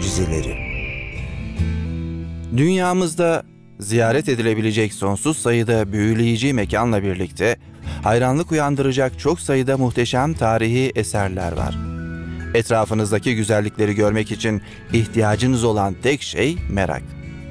mucizeleri. Dünyamızda ziyaret edilebilecek sonsuz sayıda büyüleyici mekanla birlikte hayranlık uyandıracak çok sayıda muhteşem tarihi eserler var. Etrafınızdaki güzellikleri görmek için ihtiyacınız olan tek şey merak.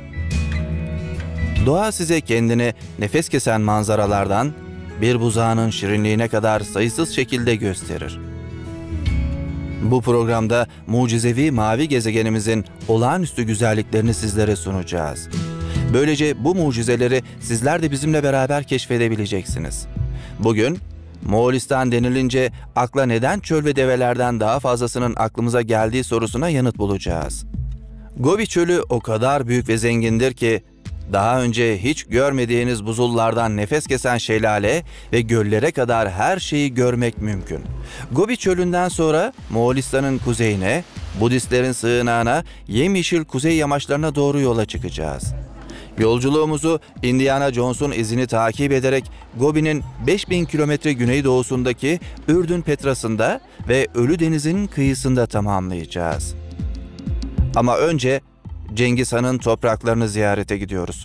Doğa size kendini nefes kesen manzaralardan bir buzağının şirinliğine kadar sayısız şekilde gösterir. Bu programda mucizevi mavi gezegenimizin olağanüstü güzelliklerini sizlere sunacağız. Böylece bu mucizeleri sizler de bizimle beraber keşfedebileceksiniz. Bugün Moğolistan denilince akla neden çöl ve develerden daha fazlasının aklımıza geldiği sorusuna yanıt bulacağız. Gobi Çölü o kadar büyük ve zengindir ki daha önce hiç görmediğiniz buzullardan nefes kesen şelale ve göllere kadar her şeyi görmek mümkün. Gobi Çölü'nden sonra Moğolistan'ın kuzeyine, Budistlerin sığınağına, yemyeşil kuzey yamaçlarına doğru yola çıkacağız. Yolculuğumuzu Indiana Jones'un izini takip ederek Gobi'nin 5000 kilometre güneydoğusundaki Ürdün Petrası'nda ve Ölü Deniz'in kıyısında tamamlayacağız. Ama önce Cengiz Han'ın topraklarını ziyarete gidiyoruz.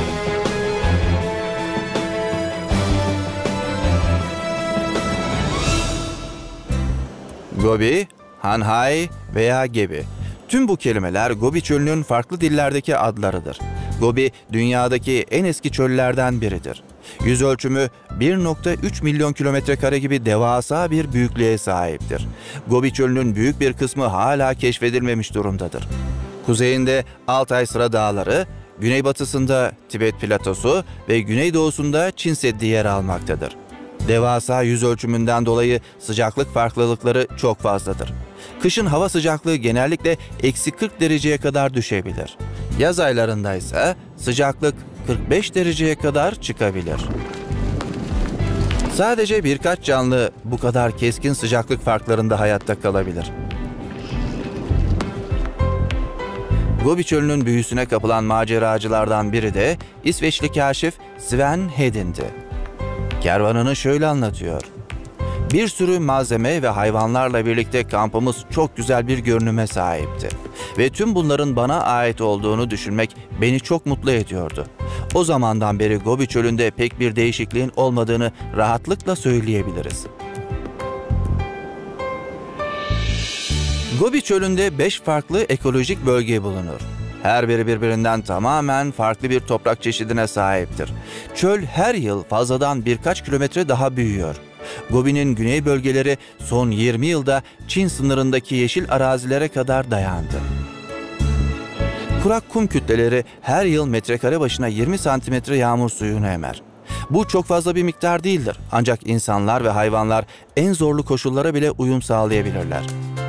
Gobi, Hanhai veya Gebi. Tüm bu kelimeler Gobi Çölü'nün farklı dillerdeki adlarıdır. Gobi, dünyadaki en eski çöllerden biridir. Yüz ölçümü 1,3 milyon kilometre kare gibi devasa bir büyüklüğe sahiptir. Gobi Çölü'nün büyük bir kısmı hala keşfedilmemiş durumdadır. Kuzeyinde Altay Sıra Dağları, güneybatısında Tibet Platosu ve güneydoğusunda Çin Seddi yer almaktadır. Devasa yüz ölçümünden dolayı sıcaklık farklılıkları çok fazladır. Kışın hava sıcaklığı genellikle -40 dereceye kadar düşebilir. Yaz aylarında ise sıcaklık 45 dereceye kadar çıkabilir. Sadece birkaç canlı bu kadar keskin sıcaklık farklarında hayatta kalabilir. Gobi Çölü'nün büyüsüne kapılan maceracılardan biri de İsveçli kaşif Sven Hedin'di. Kervanını şöyle anlatıyor. Bir sürü malzeme ve hayvanlarla birlikte kampımız çok güzel bir görünüme sahipti. Ve tüm bunların bana ait olduğunu düşünmek beni çok mutlu ediyordu. O zamandan beri Gobi Çölü'nde pek bir değişikliğin olmadığını rahatlıkla söyleyebiliriz. Gobi Çölü'nde 5 farklı ekolojik bölge bulunur. Her biri birbirinden tamamen farklı bir toprak çeşidine sahiptir. Çöl her yıl fazladan birkaç kilometre daha büyüyor. Gobi'nin güney bölgeleri son 20 yılda Çin sınırındaki yeşil arazilere kadar dayandı. Kurak kum kütleleri her yıl metrekare başına 20 santimetre yağmur suyunu emer. Bu çok fazla bir miktar değildir, ancak insanlar ve hayvanlar en zorlu koşullara bile uyum sağlayabilirler.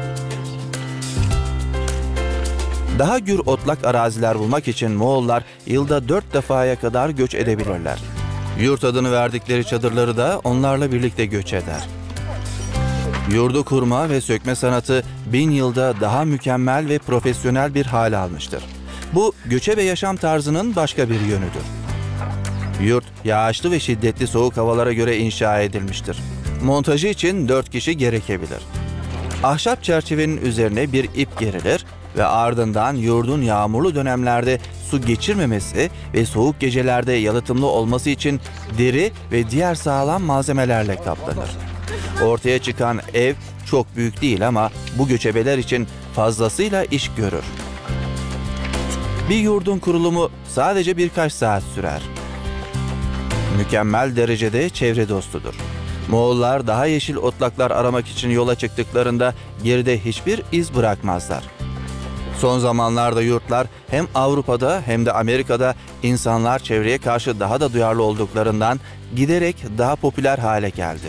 Daha gür otlak araziler bulmak için Moğollar yılda 4 defaya kadar göç edebilirler. Yurt adını verdikleri çadırları da onlarla birlikte göç eder. Yurdu kurma ve sökme sanatı 1000 yılda daha mükemmel ve profesyonel bir hal almıştır. Bu göçebe yaşam tarzının başka bir yönüdür. Yurt yağışlı ve şiddetli soğuk havalara göre inşa edilmiştir. Montajı için 4 kişi gerekebilir. Ahşap çerçevenin üzerine bir ip gerilir ve ardından yurdun yağmurlu dönemlerde su geçirmemesi ve soğuk gecelerde yalıtımlı olması için deri ve diğer sağlam malzemelerle kaplanır. Ortaya çıkan ev çok büyük değil ama bu göçebeler için fazlasıyla iş görür. Bir yurdun kurulumu sadece birkaç saat sürer. Mükemmel derecede çevre dostudur. Moğollar daha yeşil otlaklar aramak için yola çıktıklarında geride hiçbir iz bırakmazlar. Son zamanlarda yurtlar hem Avrupa'da hem de Amerika'da insanlar çevreye karşı daha da duyarlı olduklarından giderek daha popüler hale geldi.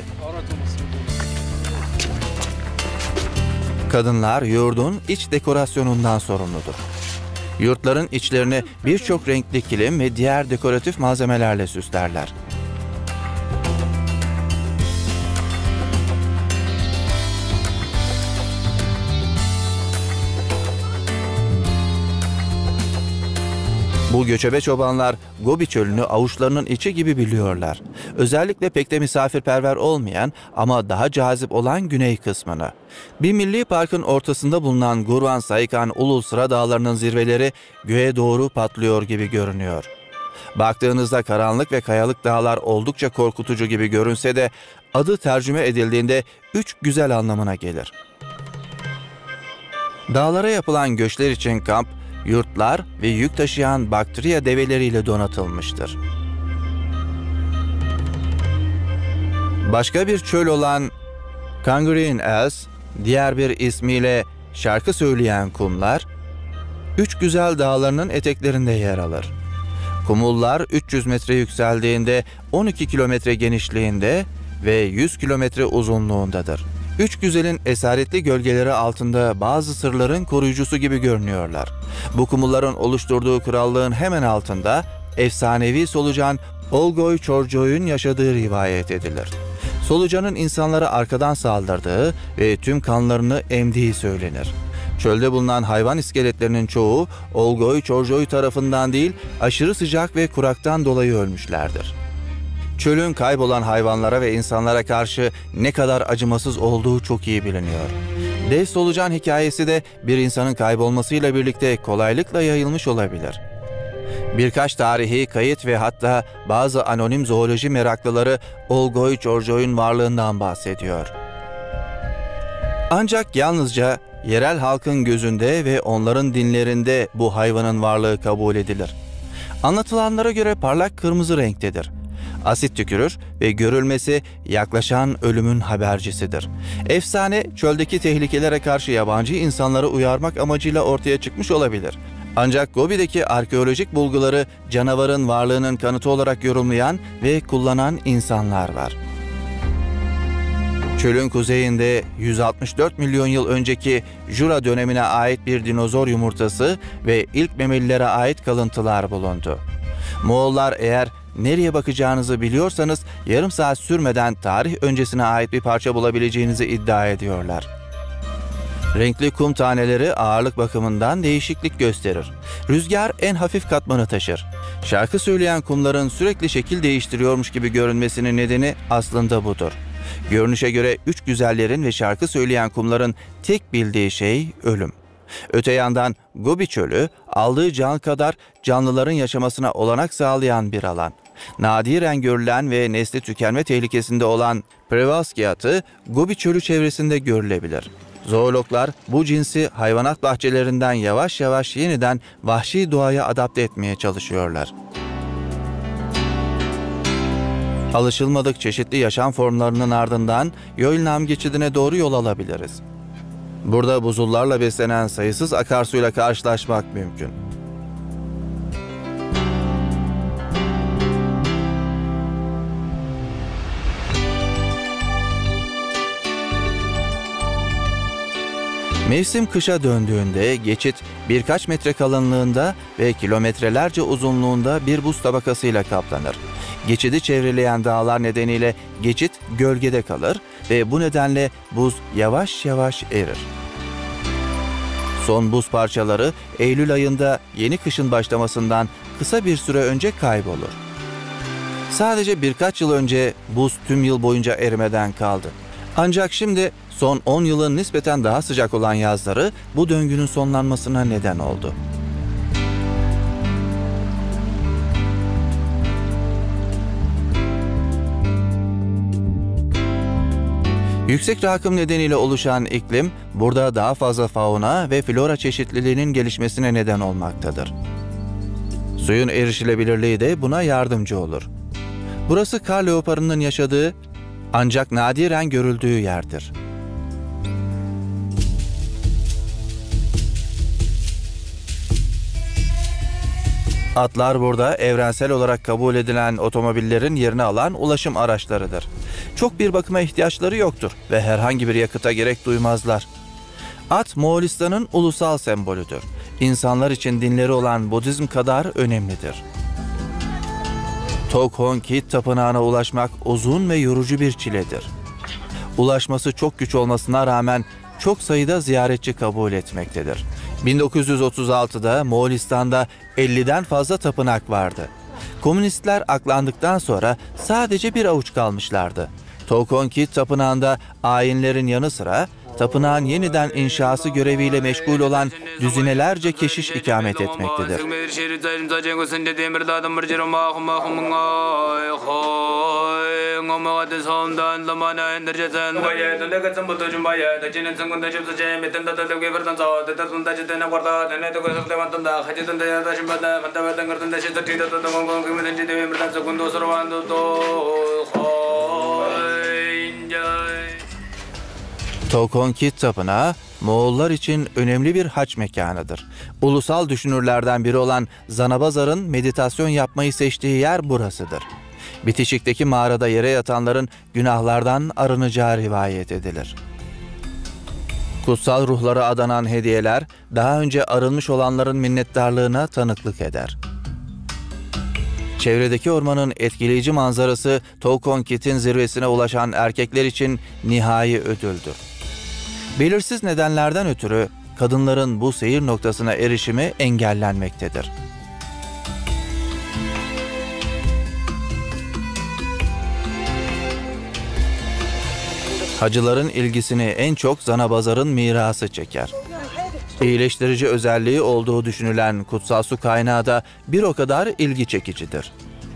Kadınlar yurdun iç dekorasyonundan sorumludur. Yurtların içlerini birçok renkli kilim ve diğer dekoratif malzemelerle süslerler. Bu göçebe çobanlar Gobi Çölü'nü avuçlarının içi gibi biliyorlar. Özellikle pek de misafirperver olmayan ama daha cazip olan güney kısmını. Bir milli parkın ortasında bulunan Gurvan Saykan Ulul Sıra Dağları'nın zirveleri göğe doğru patlıyor gibi görünüyor. Baktığınızda karanlık ve kayalık dağlar oldukça korkutucu gibi görünse de adı tercüme edildiğinde 3 güzel anlamına gelir. Dağlara yapılan göçler için kamp, yurtlar ve yük taşıyan Baktriya develeriyle donatılmıştır. Başka bir çöl olan Kangreen Els, diğer bir ismiyle şarkı söyleyen kumlar, 3 güzel dağlarının eteklerinde yer alır. Kumullar 300 metre yükseldiğinde 12 kilometre genişliğinde ve 100 kilometre uzunluğundadır. 3 güzelin esaretli gölgeleri altında bazı sırların koruyucusu gibi görünüyorlar. Bu kumulların oluşturduğu krallığın hemen altında efsanevi solucan Olgoy Çorjoy'un yaşadığı rivayet edilir. Solucanın insanlara arkadan saldırdığı ve tüm kanlarını emdiği söylenir. Çölde bulunan hayvan iskeletlerinin çoğu Olgoy Çorjoy tarafından değil, aşırı sıcak ve kuraktan dolayı ölmüşlerdir. Çölün kaybolan hayvanlara ve insanlara karşı ne kadar acımasız olduğu çok iyi biliniyor. Dev solucan hikayesi de bir insanın kaybolmasıyla birlikte kolaylıkla yayılmış olabilir. Birkaç tarihi kayıt ve hatta bazı anonim zooloji meraklıları Olgoy Çorjoy'un varlığından bahsediyor. Ancak yalnızca yerel halkın gözünde ve onların dinlerinde bu hayvanın varlığı kabul edilir. Anlatılanlara göre parlak kırmızı renktedir. Asit tükürür ve görülmesi yaklaşan ölümün habercisidir. Efsane, çöldeki tehlikelere karşı yabancı insanları uyarmak amacıyla ortaya çıkmış olabilir. Ancak Gobi'deki arkeolojik bulguları canavarın varlığının kanıtı olarak yorumlayan ve kullanan insanlar var. Çölün kuzeyinde 164 milyon yıl önceki Jura dönemine ait bir dinozor yumurtası ve ilk memelilere ait kalıntılar bulundu. Moğollar eğer nereye bakacağınızı biliyorsanız yarım saat sürmeden tarih öncesine ait bir parça bulabileceğinizi iddia ediyorlar. Renkli kum taneleri ağırlık bakımından değişiklik gösterir. Rüzgar en hafif katmanı taşır. Şarkı söyleyen kumların sürekli şekil değiştiriyormuş gibi görünmesinin nedeni aslında budur. Görünüşe göre 3 güzellerin ve şarkı söyleyen kumların tek bildiği şey ölüm. Öte yandan Gobi Çölü, aldığı can kadar canlıların yaşamasına olanak sağlayan bir alan. Nadiren görülen ve nesli tükenme tehlikesinde olan Prevalski atı Gobi Çölü çevresinde görülebilir. Zoologlar bu cinsi hayvanat bahçelerinden yavaş yavaş yeniden vahşi doğaya adapte etmeye çalışıyorlar. Alışılmadık çeşitli yaşam formlarının ardından Yölnam geçidine doğru yol alabiliriz. Burada buzullarla beslenen sayısız akarsuyla karşılaşmak mümkün. Mevsim kışa döndüğünde geçit birkaç metre kalınlığında ve kilometrelerce uzunluğunda bir buz tabakasıyla kaplanır. Geçidi çevreleyen dağlar nedeniyle geçit gölgede kalır ve bu nedenle buz yavaş yavaş erir. Son buz parçaları Eylül ayında yeni kışın başlamasından kısa bir süre önce kaybolur. Sadece birkaç yıl önce buz tüm yıl boyunca erimeden kaldı. Ancak şimdi son 10 yılın nispeten daha sıcak olan yazları bu döngünün sonlanmasına neden oldu. Yüksek rakım nedeniyle oluşan iklim, burada daha fazla fauna ve flora çeşitliliğinin gelişmesine neden olmaktadır. Suyun erişilebilirliği de buna yardımcı olur. Burası kar leoparının yaşadığı ancak nadiren görüldüğü yerdir. Atlar burada evrensel olarak kabul edilen otomobillerin yerini alan ulaşım araçlarıdır. Çok bir bakıma ihtiyaçları yoktur ve herhangi bir yakıta gerek duymazlar. At, Moğolistan'ın ulusal sembolüdür. İnsanlar için dinleri olan Budizm kadar önemlidir. Tokhon Kit Tapınağı'na ulaşmak uzun ve yorucu bir çiledir. Ulaşması çok güç olmasına rağmen çok sayıda ziyaretçi kabul etmektedir. 1936'da Moğolistan'da 50'den fazla tapınak vardı. Komünistler aklandıktan sonra sadece bir avuç kalmışlardı. Tokonkit Tapınağı'nda ayinlerin yanı sıra tapınağın yeniden inşası göreviyle meşgul olan düzinelerce keşiş ikamet etmektedir. Tokonkit Tapınağı, Moğollar için önemli bir hac mekanıdır. Ulusal düşünürlerden biri olan Zanabazar'ın meditasyon yapmayı seçtiği yer burasıdır. Bitişikteki mağarada yere yatanların günahlardan arınacağı rivayet edilir. Kutsal ruhlara adanan hediyeler, daha önce arınmış olanların minnettarlığına tanıklık eder. Çevredeki ormanın etkileyici manzarası, Tokonkit'in zirvesine ulaşan erkekler için nihai ödüldür. Belirsiz nedenlerden ötürü kadınların bu seyir noktasına erişimi engellenmektedir. Hacıların ilgisini en çok Zanabazar'ın mirası çeker. İyileştirici özelliği olduğu düşünülen kutsal su kaynağı da bir o kadar ilgi çekicidir.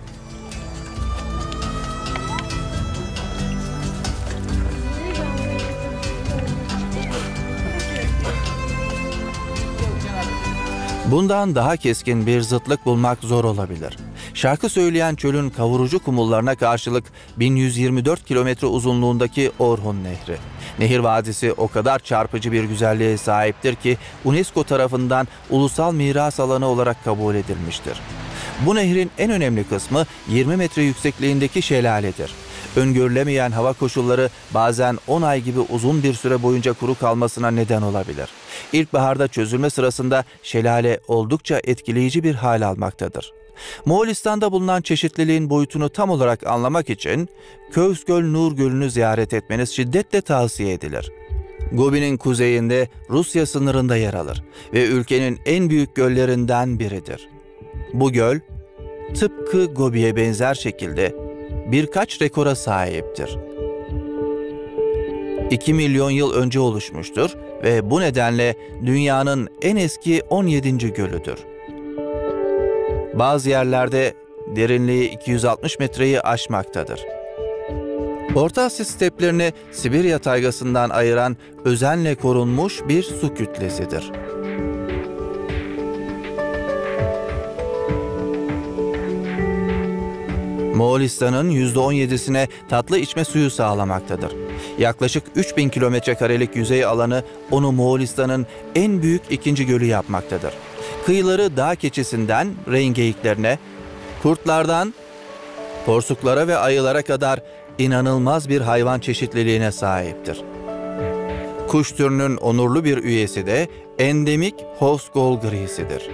Bundan daha keskin bir zıtlık bulmak zor olabilir. Şarkı söyleyen çölün kavurucu kumullarına karşılık 1124 kilometre uzunluğundaki Orhun Nehri. Nehir Vadisi o kadar çarpıcı bir güzelliğe sahiptir ki UNESCO tarafından ulusal miras alanı olarak kabul edilmiştir. Bu nehrin en önemli kısmı 20 metre yüksekliğindeki şelaledir. Öngörülemeyen hava koşulları bazen 10 ay gibi uzun bir süre boyunca kuru kalmasına neden olabilir. İlkbaharda çözülme sırasında şelale oldukça etkileyici bir hal almaktadır. Moğolistan'da bulunan çeşitliliğin boyutunu tam olarak anlamak için Kövsgöl-Nur Gölü'nü ziyaret etmeniz şiddetle tavsiye edilir. Gobi'nin kuzeyinde Rusya sınırında yer alır ve ülkenin en büyük göllerinden biridir. Bu göl, tıpkı Gobi'ye benzer şekilde birkaç rekora sahiptir. 2 milyon yıl önce oluşmuştur ve bu nedenle dünyanın en eski 17. gölüdür. Bazı yerlerde derinliği 260 metreyi aşmaktadır. Orta Asya steplerini Sibirya taygasından ayıran özenle korunmuş bir su kütlesidir. Moğolistan'ın %17'sine tatlı içme suyu sağlamaktadır. Yaklaşık 3000 kilometrekarelik yüzey alanı onu Moğolistan'ın en büyük ikinci gölü yapmaktadır. Kıyıları dağ keçisinden reyin geyiklerine, kurtlardan porsuklara ve ayılara kadar inanılmaz bir hayvan çeşitliliğine sahiptir. Kuş türünün onurlu bir üyesi de endemik Hovsgol grisidir.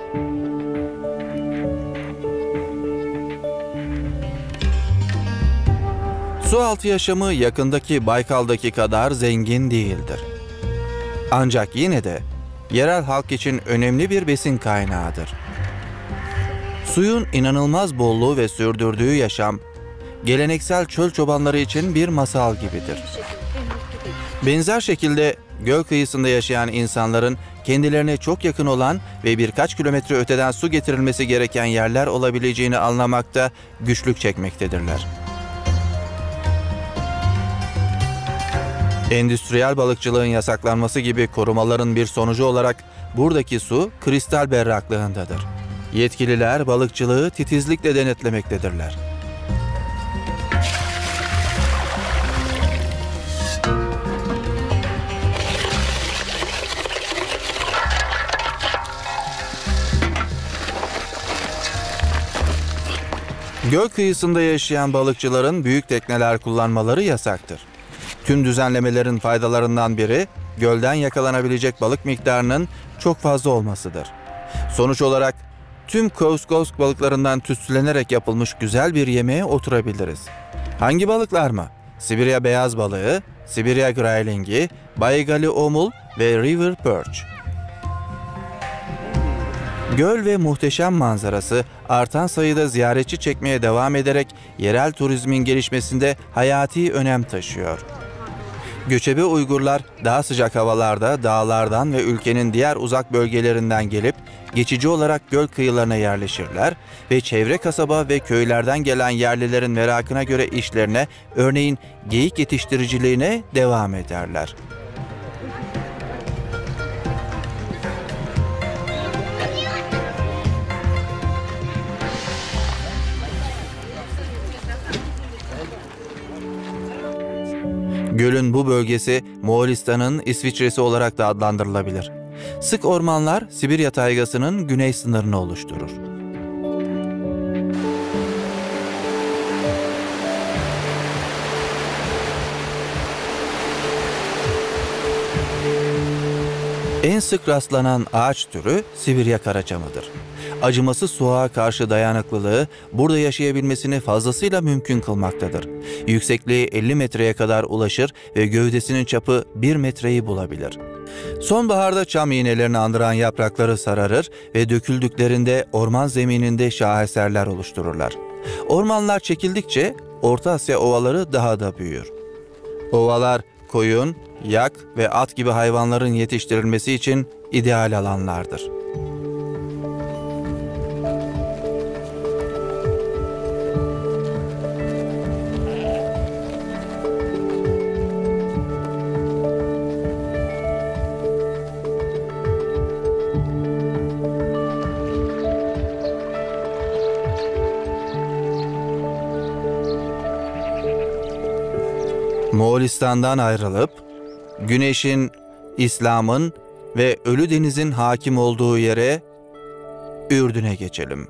Sualtı yaşamı yakındaki Baykal'daki kadar zengin değildir. Ancak yine de yerel halk için önemli bir besin kaynağıdır. Suyun inanılmaz bolluğu ve sürdürdüğü yaşam, geleneksel çöl çobanları için bir masal gibidir. Benzer şekilde göl kıyısında yaşayan insanların kendilerine çok yakın olan ve birkaç kilometre öteden su getirilmesi gereken yerler olabileceğini anlamakta güçlük çekmektedirler. Endüstriyel balıkçılığın yasaklanması gibi korumaların bir sonucu olarak buradaki su kristal berraklığındadır. Yetkililer balıkçılığı titizlikle denetlemektedirler. Göl kıyısında yaşayan balıkçıların büyük tekneler kullanmaları yasaktır. Tüm düzenlemelerin faydalarından biri, gölden yakalanabilecek balık miktarının çok fazla olmasıdır. Sonuç olarak tüm Kövsgol balıklarından tütsülenerek yapılmış güzel bir yemeğe oturabiliriz. Hangi balıklar mı? Sibirya beyaz balığı, Sibirya graylingi, Baygali omul ve river perch. Göl ve muhteşem manzarası artan sayıda ziyaretçi çekmeye devam ederek yerel turizmin gelişmesinde hayati önem taşıyor. Göçebe Uygurlar daha sıcak havalarda dağlardan ve ülkenin diğer uzak bölgelerinden gelip geçici olarak göl kıyılarına yerleşirler ve çevre kasaba ve köylerden gelen yerlilerin merakına göre işlerine, örneğin geyik yetiştiriciliğine devam ederler. Gölün bu bölgesi Moğolistan'ın İsviçre'si olarak da adlandırılabilir. Sık ormanlar Sibirya taygasının güney sınırını oluşturur. En sık rastlanan ağaç türü Sibirya karaçamıdır. Acımasız soğuğa karşı dayanıklılığı burada yaşayabilmesini fazlasıyla mümkün kılmaktadır. Yüksekliği 50 metreye kadar ulaşır ve gövdesinin çapı 1 metreyi bulabilir. Sonbaharda çam iğnelerini andıran yaprakları sararır ve döküldüklerinde orman zemininde şaheserler oluştururlar. Ormanlar çekildikçe Orta Asya ovaları daha da büyür. Ovalar koyun, yak ve at gibi hayvanların yetiştirilmesi için ideal alanlardır. Moğolistan'dan ayrılıp Güneş'in, İslam'ın ve Ölü Deniz'in hakim olduğu yere, Ürdün'e geçelim.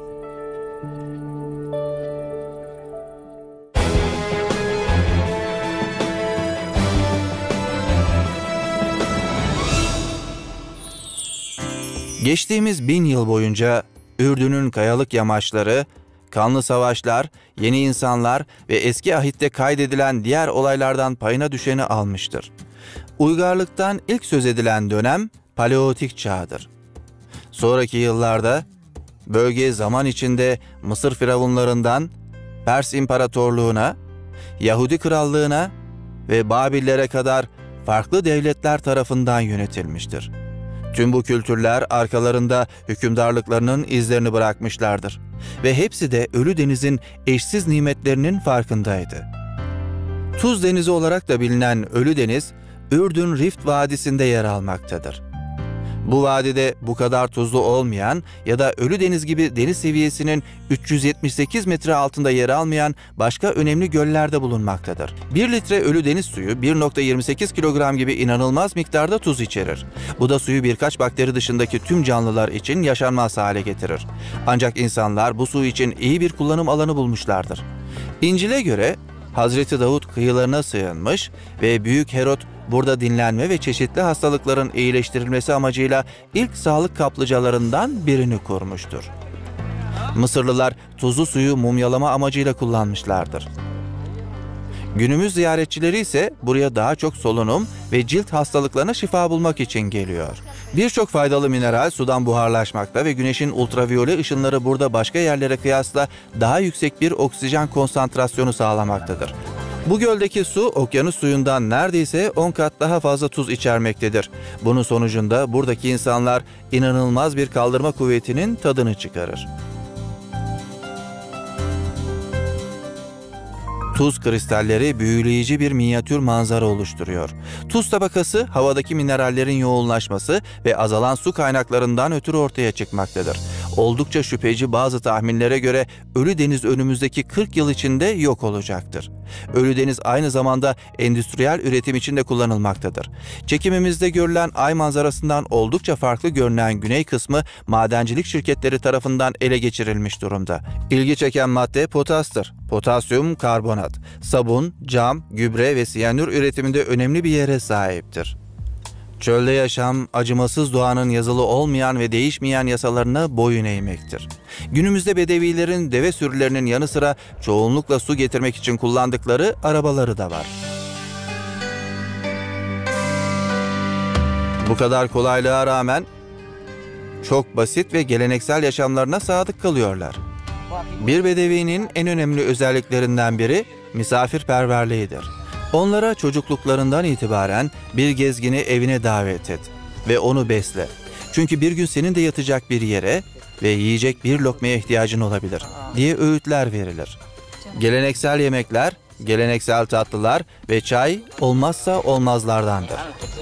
Geçtiğimiz 1000 yıl boyunca Ürdün'ün kayalık yamaçları, kanlı savaşlar, yeni insanlar ve eski ahitte kaydedilen diğer olaylardan payına düşeni almıştır. Uygarlıktan ilk söz edilen dönem Paleolitik çağıdır. Sonraki yıllarda bölge zaman içinde Mısır firavunlarından Pers İmparatorluğuna, Yahudi Krallığına ve Babillere kadar farklı devletler tarafından yönetilmiştir. Tüm bu kültürler arkalarında hükümdarlıklarının izlerini bırakmışlardır ve hepsi de Ölü Deniz'in eşsiz nimetlerinin farkındaydı. Tuz Denizi olarak da bilinen Ölü Deniz, Ürdün Rift Vadisi'nde yer almaktadır. Bu vadide bu kadar tuzlu olmayan ya da Ölü Deniz gibi deniz seviyesinin 378 metre altında yer almayan başka önemli göller de bulunmaktadır. 1 litre Ölü Deniz suyu 1,28 kilogram gibi inanılmaz miktarda tuz içerir. Bu da suyu birkaç bakteri dışındaki tüm canlılar için yaşanmaz hale getirir. Ancak insanlar bu su için iyi bir kullanım alanı bulmuşlardır. İncil'e göre Hazreti Davut kıyılarına sığınmış ve Büyük Herod burada dinlenme ve çeşitli hastalıkların iyileştirilmesi amacıyla ilk sağlık kaplıcalarından birini kurmuştur. Mısırlılar tuzlu suyu mumyalama amacıyla kullanmışlardır. Günümüz ziyaretçileri ise buraya daha çok solunum ve cilt hastalıklarına şifa bulmak için geliyor. Birçok faydalı mineral sudan buharlaşmakta ve güneşin ultraviyole ışınları burada başka yerlere kıyasla daha yüksek bir oksijen konsantrasyonu sağlamaktadır. Bu göldeki su okyanus suyundan neredeyse 10 kat daha fazla tuz içermektedir. Bunun sonucunda buradaki insanlar inanılmaz bir kaldırma kuvvetinin tadını çıkarır. Tuz kristalleri büyüleyici bir minyatür manzara oluşturuyor. Tuz tabakası havadaki minerallerin yoğunlaşması ve azalan su kaynaklarından ötürü ortaya çıkmaktadır. Oldukça şüpheci bazı tahminlere göre Ölü Deniz önümüzdeki 40 yıl içinde yok olacaktır. Ölü Deniz aynı zamanda endüstriyel üretim için de kullanılmaktadır. Çekimimizde görülen ay manzarasından oldukça farklı görünen güney kısmı madencilik şirketleri tarafından ele geçirilmiş durumda. İlgi çeken madde potastır. Potasyum karbonat, sabun, cam, gübre ve siyanür üretiminde önemli bir yere sahiptir. Çölde yaşam, acımasız doğanın yazılı olmayan ve değişmeyen yasalarına boyun eğmektir. Günümüzde Bedevilerin deve sürülerinin yanı sıra çoğunlukla su getirmek için kullandıkları arabaları da var. Bu kadar kolaylığa rağmen çok basit ve geleneksel yaşamlarına sadık kalıyorlar. Bir bedevinin en önemli özelliklerinden biri misafirperverliğidir. Onlara çocukluklarından itibaren bir gezgini evine davet et ve onu besle. Çünkü bir gün senin de yatacak bir yere ve yiyecek bir lokmaya ihtiyacın olabilir diye öğütler verilir. Geleneksel yemekler, geleneksel tatlılar ve çay olmazsa olmazlardandır.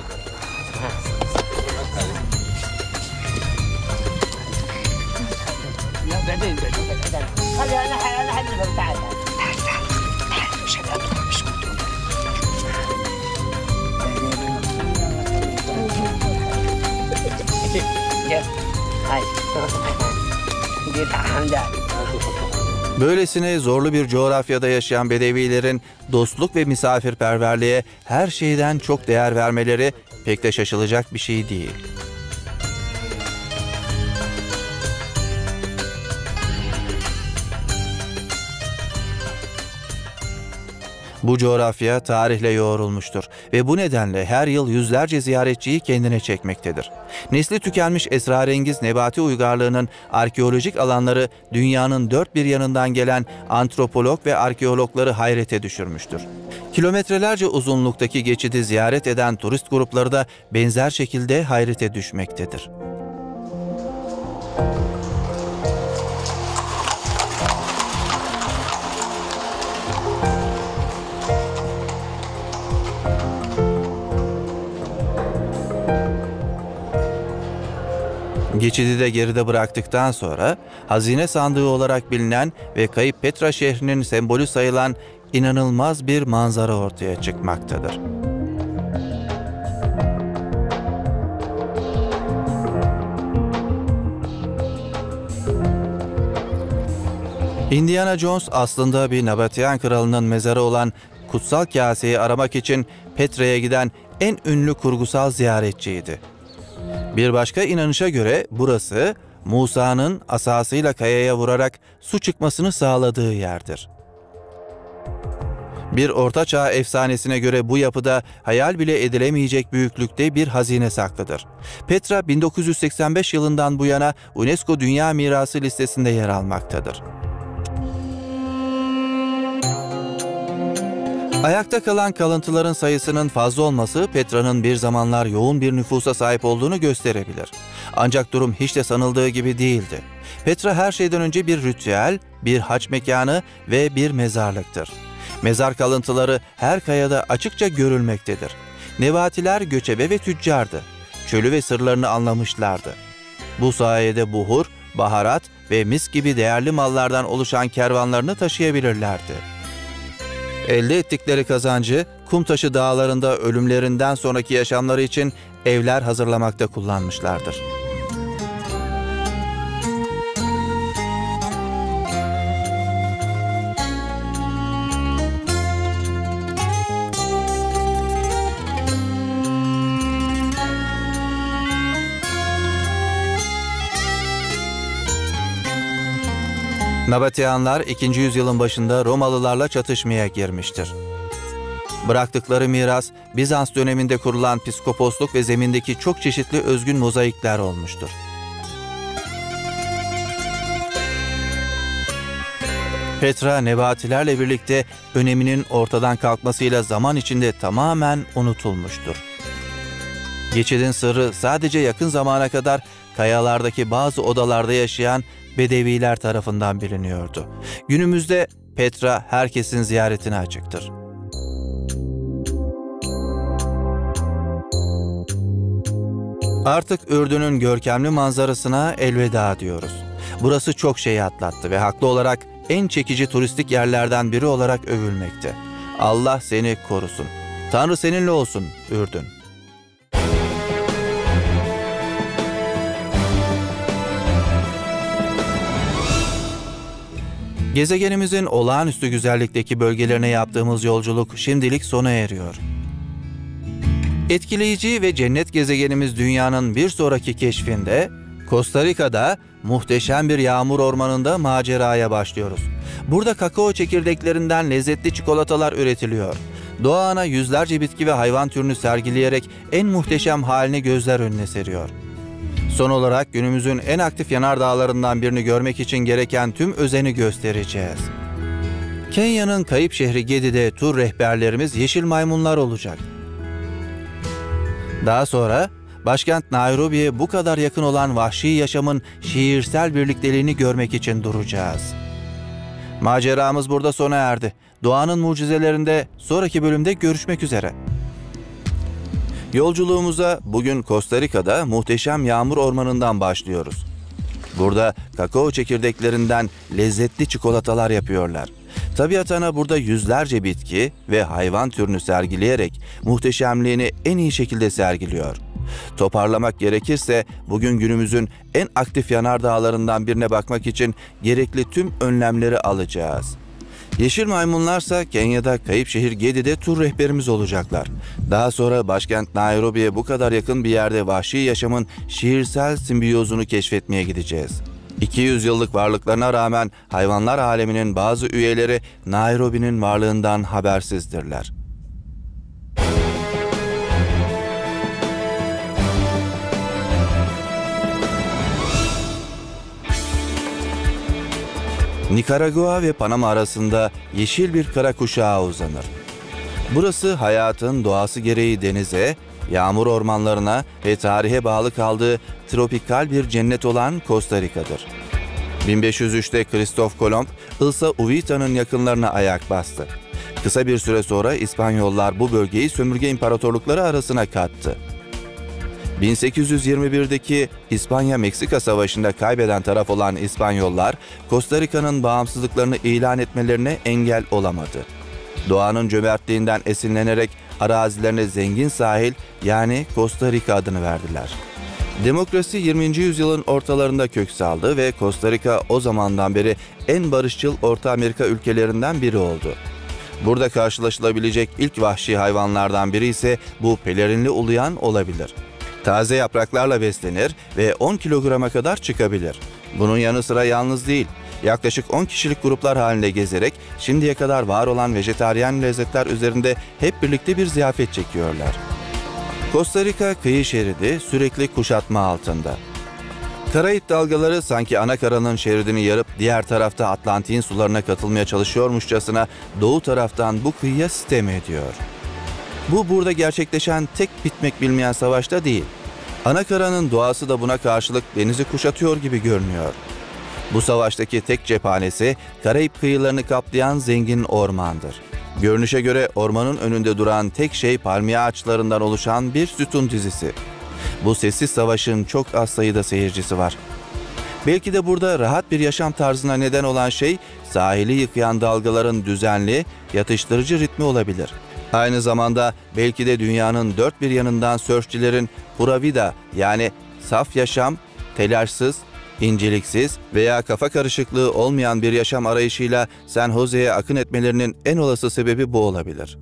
Böylesine zorlu bir coğrafyada yaşayan Bedevilerin dostluk ve misafirperverliğe her şeyden çok değer vermeleri pek de şaşılacak bir şey değil. Bu coğrafya tarihle yoğrulmuştur ve bu nedenle her yıl yüzlerce ziyaretçiyi kendine çekmektedir. Nesli tükenmiş esrarengiz nebati uygarlığının arkeolojik alanları dünyanın dört bir yanından gelen antropolog ve arkeologları hayrete düşürmüştür. Kilometrelerce uzunluktaki geçidi ziyaret eden turist grupları da benzer şekilde hayrete düşmektedir. Geçidi de geride bıraktıktan sonra hazine sandığı olarak bilinen ve kayıp Petra şehrinin sembolü sayılan inanılmaz bir manzara ortaya çıkmaktadır. Indiana Jones aslında bir Nabatean kralının mezarı olan kutsal kaseyi aramak için Petra'ya giden en ünlü kurgusal ziyaretçiydi. Bir başka inanışa göre burası Musa'nın asasıyla kayaya vurarak su çıkmasını sağladığı yerdir. Bir ortaçağ efsanesine göre bu yapıda hayal bile edilemeyecek büyüklükte bir hazine saklıdır. Petra 1985 yılından bu yana UNESCO Dünya Mirası listesinde yer almaktadır. Ayakta kalan kalıntıların sayısının fazla olması Petra'nın bir zamanlar yoğun bir nüfusa sahip olduğunu gösterebilir. Ancak durum hiç de sanıldığı gibi değildi. Petra her şeyden önce bir ritüel, bir hac mekanı ve bir mezarlıktır. Mezar kalıntıları her kayada açıkça görülmektedir. Nebatiler göçebe ve tüccardı. Çölü ve sırlarını anlamışlardı. Bu sayede buhur, baharat ve mis gibi değerli mallardan oluşan kervanlarını taşıyabilirlerdi. Elde ettikleri kazancı Kumtaşı dağlarında ölümlerinden sonraki yaşamları için evler hazırlamakta kullanmışlardır. Nabateanlar 2. yüzyılın başında Romalılarla çatışmaya girmiştir. Bıraktıkları miras, Bizans döneminde kurulan piskoposluk ve zemindeki çok çeşitli özgün mozaikler olmuştur. Petra, Nebatilerle birlikte öneminin ortadan kalkmasıyla zaman içinde tamamen unutulmuştur. Geçidin sırrı sadece yakın zamana kadar kayalardaki bazı odalarda yaşayan Bedeviler tarafından biliniyordu. Günümüzde Petra herkesin ziyaretine açıktır. Artık Ürdün'ün görkemli manzarasına elveda diyoruz. Burası çok şeyi atlattı ve haklı olarak en çekici turistik yerlerden biri olarak övülmekte. Allah seni korusun. Tanrı seninle olsun Ürdün. Gezegenimizin olağanüstü güzellikteki bölgelerine yaptığımız yolculuk şimdilik sona eriyor. Etkileyici ve cennet gezegenimiz Dünya'nın bir sonraki keşfinde, Costa Rica'da muhteşem bir yağmur ormanında maceraya başlıyoruz. Burada kakao çekirdeklerinden lezzetli çikolatalar üretiliyor. Doğa ana yüzlerce bitki ve hayvan türünü sergileyerek en muhteşem halini gözler önüne seriyor. Son olarak günümüzün en aktif yanardağlarından birini görmek için gereken tüm özeni göstereceğiz. Kenya'nın kayıp şehri Gedi'de tur rehberlerimiz yeşil maymunlar olacak. Daha sonra başkent Nairobi'ye bu kadar yakın olan vahşi yaşamın şiirsel birlikteliğini görmek için duracağız. Maceramız burada sona erdi. Doğanın mucizelerinde sonraki bölümde görüşmek üzere. Yolculuğumuza bugün Costa Rica'da muhteşem yağmur ormanından başlıyoruz. Burada kakao çekirdeklerinden lezzetli çikolatalar yapıyorlar. Tabiat ana burada yüzlerce bitki ve hayvan türünü sergileyerek muhteşemliğini en iyi şekilde sergiliyor. Toparlamak gerekirse bugün günümüzün en aktif yanardağlarından birine bakmak için gerekli tüm önlemleri alacağız. Yeşil maymunlarsa Kenya'da kayıp şehir Gedi'de tur rehberimiz olacaklar. Daha sonra başkent Nairobi'ye bu kadar yakın bir yerde vahşi yaşamın şiirsel simbiyozunu keşfetmeye gideceğiz. 200 yıllık varlıklarına rağmen hayvanlar aleminin bazı üyeleri Nairobi'nin varlığından habersizdirler. Nikaragua ve Panama arasında yeşil bir kara kuşağı uzanır. Burası hayatın doğası gereği denize, yağmur ormanlarına ve tarihe bağlı kaldığı tropikal bir cennet olan Costa Rica'dır. 1503'te Kristof Kolomb, Ilsa Uwita'nın yakınlarına ayak bastı. Kısa bir süre sonra İspanyollar bu bölgeyi sömürge imparatorlukları arasına kattı. 1821'deki İspanya-Meksika Savaşı'nda kaybeden taraf olan İspanyollar, Costa Rica'nın bağımsızlıklarını ilan etmelerine engel olamadı. Doğanın cömertliğinden esinlenerek arazilerine zengin sahil yani Costa Rica adını verdiler. Demokrasi 20. yüzyılın ortalarında kök saldı ve Costa Rica o zamandan beri en barışçıl Orta Amerika ülkelerinden biri oldu. Burada karşılaşılabilecek ilk vahşi hayvanlardan biri ise bu pelerinli uluyan olabilir. Taze yapraklarla beslenir ve 10 kilograma kadar çıkabilir. Bunun yanı sıra yalnız değil, yaklaşık 10 kişilik gruplar halinde gezerek şimdiye kadar var olan vejetaryen lezzetler üzerinde hep birlikte bir ziyafet çekiyorlar. Costa Rica kıyı şeridi sürekli kuşatma altında. Karayip dalgaları sanki ana karanın şeridini yarıp diğer tarafta Atlantik'in sularına katılmaya çalışıyormuşçasına doğu taraftan bu kıyıya sitem ediyor. Bu burada gerçekleşen tek bitmek bilmeyen savaşta değil. Ana karanın doğası da buna karşılık denizi kuşatıyor gibi görünüyor. Bu savaştaki tek cephanesi Karayip kıyılarını kaplayan zengin ormandır. Görünüşe göre ormanın önünde duran tek şey palmiye ağaçlarından oluşan bir sütun dizisi. Bu sessiz savaşın çok az sayıda seyircisi var. Belki de burada rahat bir yaşam tarzına neden olan şey sahili yıkayan dalgaların düzenli, yatıştırıcı ritmi olabilir. Aynı zamanda belki de dünyanın dört bir yanından sörfçilerin pura vida yani saf yaşam, telaşsız, inceliksiz veya kafa karışıklığı olmayan bir yaşam arayışıyla San Jose'ye akın etmelerinin en olası sebebi bu olabilir.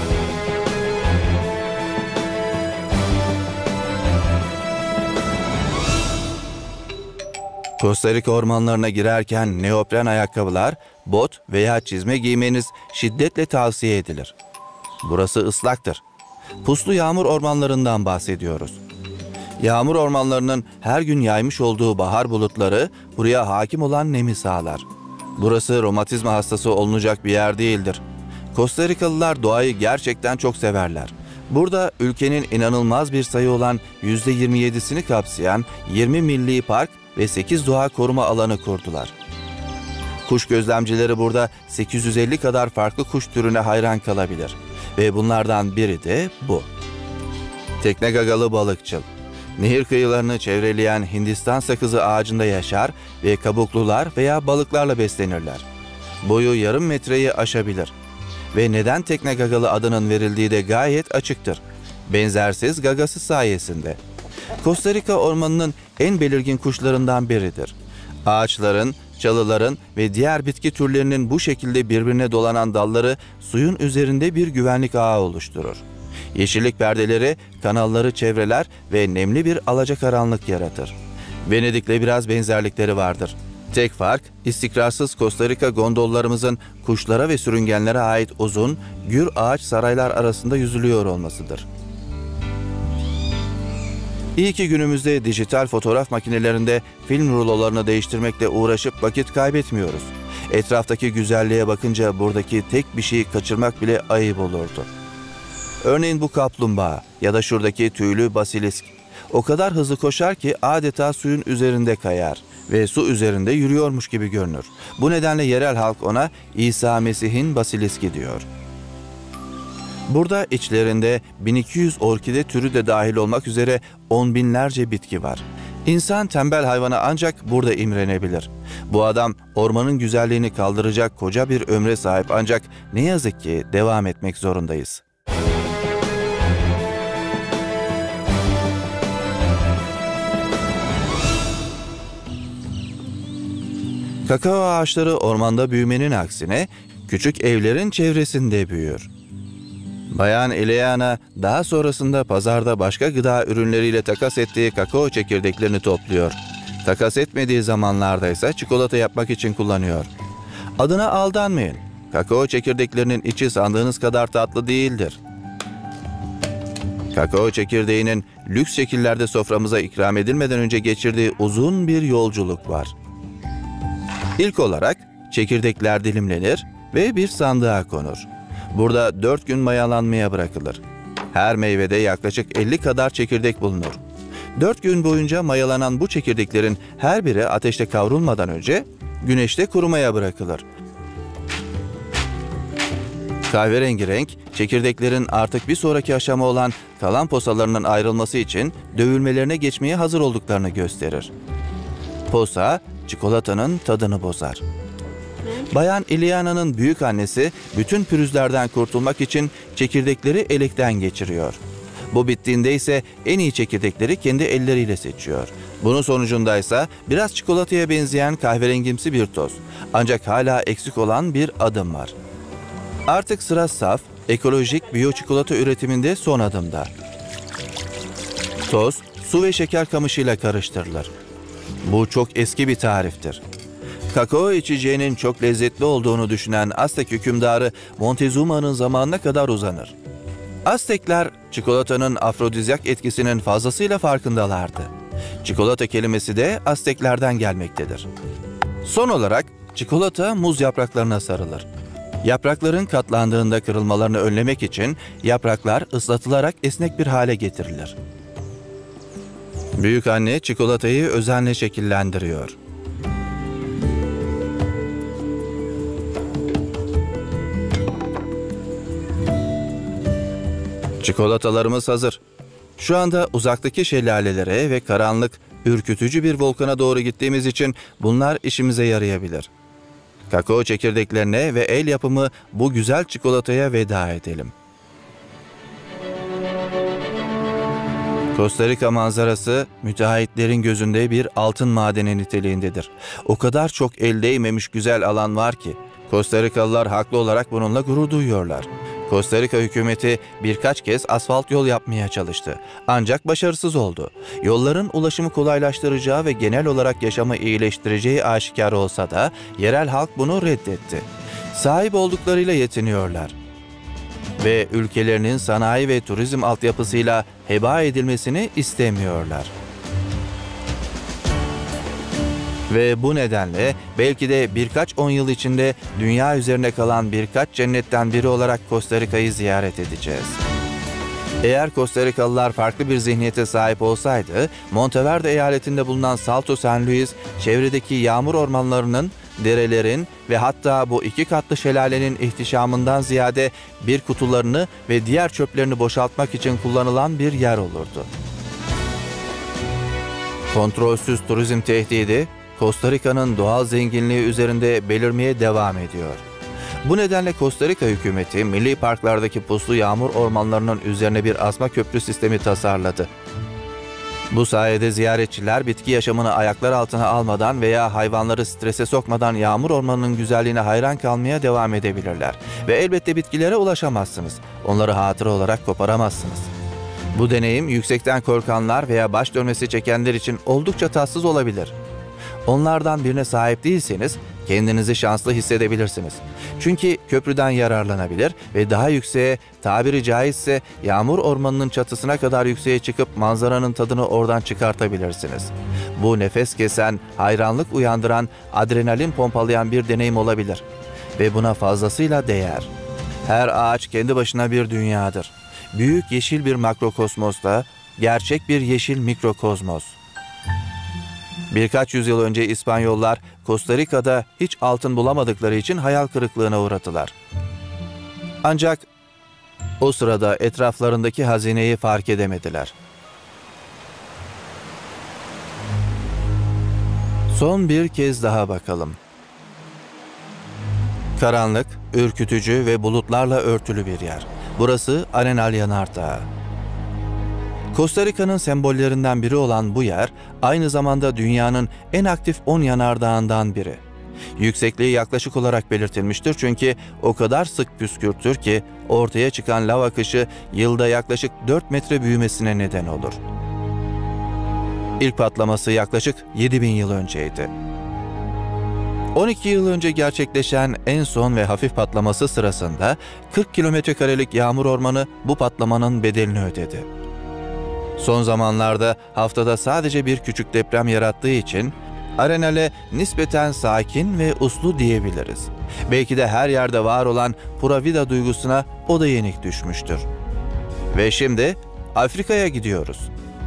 Costa Rica ormanlarına girerken neopren ayakkabılar, bot veya çizme giymeniz şiddetle tavsiye edilir. Burası ıslaktır. Puslu yağmur ormanlarından bahsediyoruz. Yağmur ormanlarının her gün yaymış olduğu bahar bulutları buraya hakim olan nemi sağlar. Burası romatizma hastası olunacak bir yer değildir. Costa Rikalılar doğayı gerçekten çok severler. Burada ülkenin inanılmaz bir sayı olan %27'sini kapsayan 20 milli park ve 8 doğa koruma alanı kurdular. Kuş gözlemcileri burada 850 kadar farklı kuş türüne hayran kalabilir. Ve bunlardan biri de bu. Tekne gagalı balıkçıl. Nehir kıyılarını çevreleyen Hindistan sakızı ağacında yaşar ve kabuklular veya balıklarla beslenirler. Boyu yarım metreyi aşabilir. Ve neden tekne gagalı adının verildiği de gayet açıktır. Benzersiz gagası sayesinde. Costa Rica ormanının en belirgin kuşlarından biridir. Ağaçların, çalıların ve diğer bitki türlerinin bu şekilde birbirine dolanan dalları suyun üzerinde bir güvenlik ağı oluşturur. Yeşillik perdeleri kanalları çevreler ve nemli bir alacakaranlık yaratır. Venedik'le biraz benzerlikleri vardır. Tek fark, istikrarsız Costa Rica gondollarımızın kuşlara ve sürüngenlere ait uzun, gür ağaç saraylar arasında yüzülüyor olmasıdır. İyi ki günümüzde dijital fotoğraf makinelerinde film rulolarını değiştirmekle uğraşıp vakit kaybetmiyoruz. Etraftaki güzelliğe bakınca buradaki tek bir şeyi kaçırmak bile ayıp olurdu. Örneğin bu kaplumbağa ya da şuradaki tüylü basilisk. O kadar hızlı koşar ki adeta suyun üzerinde kayar ve su üzerinde yürüyormuş gibi görünür. Bu nedenle yerel halk ona İsa Mesih'in basiliski diyor. Burada içlerinde 1200 orkide türü de dahil olmak üzere on binlerce bitki var. İnsan tembel hayvana ancak burada imrenebilir. Bu adam ormanın güzelliğini kaldıracak koca bir ömre sahip ancak ne yazık ki devam etmek zorundayız. Kakao ağaçları ormanda büyümenin aksine küçük evlerin çevresinde büyür. Bayan Eliana daha sonrasında pazarda başka gıda ürünleriyle takas ettiği kakao çekirdeklerini topluyor. Takas etmediği zamanlarda ise çikolata yapmak için kullanıyor. Adına aldanmayın. Kakao çekirdeklerinin içi sandığınız kadar tatlı değildir. Kakao çekirdeğinin lüks şekillerde soframıza ikram edilmeden önce geçirdiği uzun bir yolculuk var. İlk olarak çekirdekler dilimlenir ve bir sandığa konur. Burada 4 gün mayalanmaya bırakılır. Her meyvede yaklaşık 50 kadar çekirdek bulunur. 4 gün boyunca mayalanan bu çekirdeklerin her biri ateşte kavrulmadan önce güneşte kurumaya bırakılır. Kahverengi renk, çekirdeklerin artık bir sonraki aşama olan kalan posalarının ayrılması için dövülmelerine geçmeye hazır olduklarını gösterir. Posa, çikolatanın tadını bozar. Bayan Eliana'nın büyük annesi bütün pürüzlerden kurtulmak için çekirdekleri elekten geçiriyor. Bu bittiğinde ise en iyi çekirdekleri kendi elleriyle seçiyor. Bunun sonucunda ise biraz çikolataya benzeyen kahverengimsi bir toz. Ancak hala eksik olan bir adım var. Artık sıra saf, ekolojik biyo çikolata üretiminde son adımda. Toz, su ve şeker kamışıyla karıştırılır. Bu çok eski bir tariftir. Kakao içeceğinin çok lezzetli olduğunu düşünen Aztek hükümdarı Montezuma'nın zamanına kadar uzanır. Aztekler çikolatanın afrodizyak etkisinin fazlasıyla farkındalardı. Çikolata kelimesi de Azteklerden gelmektedir. Son olarak çikolata muz yapraklarına sarılır. Yaprakların katlandığında kırılmalarını önlemek için yapraklar ıslatılarak esnek bir hale getirilir. Büyükanne çikolatayı özenle şekillendiriyor. Çikolatalarımız hazır. Şu anda uzaktaki şelalelere ve karanlık, ürkütücü bir volkana doğru gittiğimiz için bunlar işimize yarayabilir. Kakao çekirdeklerine ve el yapımı bu güzel çikolataya veda edelim. Costa Rica manzarası müteahhitlerin gözünde bir altın madeni niteliğindedir. O kadar çok el değmemiş güzel alan var ki Costa Rikalılar haklı olarak bununla gurur duyuyorlar. Costa Rica hükümeti birkaç kez asfalt yol yapmaya çalıştı. Ancak başarısız oldu. Yolların ulaşımı kolaylaştıracağı ve genel olarak yaşamı iyileştireceği aşikar olsa da yerel halk bunu reddetti. Sahip olduklarıyla yetiniyorlar. Ve ülkelerinin sanayi ve turizm altyapısıyla heba edilmesini istemiyorlar. Ve bu nedenle belki de birkaç 10 yıl içinde dünya üzerine kalan birkaç cennetten biri olarak Costa Rica'yı ziyaret edeceğiz. Eğer Costa Rikalılar farklı bir zihniyete sahip olsaydı, Monteverde eyaletinde bulunan Salto San Luis, çevredeki yağmur ormanlarının, derelerin ve hatta bu 2 katlı şelalenin ihtişamından ziyade bir kutularını ve diğer çöplerini boşaltmak için kullanılan bir yer olurdu. Kontrolsüz turizm tehdidi, Costa Rica'nın doğal zenginliği üzerinde belirmeye devam ediyor. Bu nedenle Costa Rica hükümeti milli parklardaki puslu yağmur ormanlarının üzerine bir asma köprü sistemi tasarladı. Bu sayede ziyaretçiler bitki yaşamını ayaklar altına almadan veya hayvanları strese sokmadan yağmur ormanının güzelliğine hayran kalmaya devam edebilirler. Ve elbette bitkilere ulaşamazsınız. Onları hatıra olarak koparamazsınız. Bu deneyim yüksekten korkanlar veya baş dönmesi çekenler için oldukça tatsız olabilir. Onlardan birine sahip değilseniz kendinizi şanslı hissedebilirsiniz. Çünkü köprüden yararlanabilir ve daha yükseğe, tabiri caizse yağmur ormanının çatısına kadar yükseğe çıkıp manzaranın tadını oradan çıkartabilirsiniz. Bu nefes kesen, hayranlık uyandıran, adrenalin pompalayan bir deneyim olabilir. Ve buna fazlasıyla değer. Her ağaç kendi başına bir dünyadır. Büyük yeşil bir makrokosmosta, gerçek bir yeşil mikrokozmos. Birkaç yüzyıl önce İspanyollar Costa Rica'da hiç altın bulamadıkları için hayal kırıklığına uğradılar. Ancak o sırada etraflarındaki hazineyi fark edemediler. Son bir kez daha bakalım. Karanlık, ürkütücü ve bulutlarla örtülü bir yer. Burası Arenal Yanardağı. Costa Rica'nın sembollerinden biri olan bu yer, aynı zamanda dünyanın en aktif 10 yanardağından biri. Yüksekliği yaklaşık olarak belirtilmiştir çünkü o kadar sık püskürtür ki ortaya çıkan lav akışı yılda yaklaşık 4 metre büyümesine neden olur. İlk patlaması yaklaşık 7000 yıl önceydi. 12 yıl önce gerçekleşen en son ve hafif patlaması sırasında 40 kilometrekarelik yağmur ormanı bu patlamanın bedelini ödedi. Son zamanlarda haftada sadece bir küçük deprem yarattığı için Arenal'e nispeten sakin ve uslu diyebiliriz. Belki de her yerde var olan pura vida duygusuna o da yenik düşmüştür. Ve şimdi Afrika'ya gidiyoruz.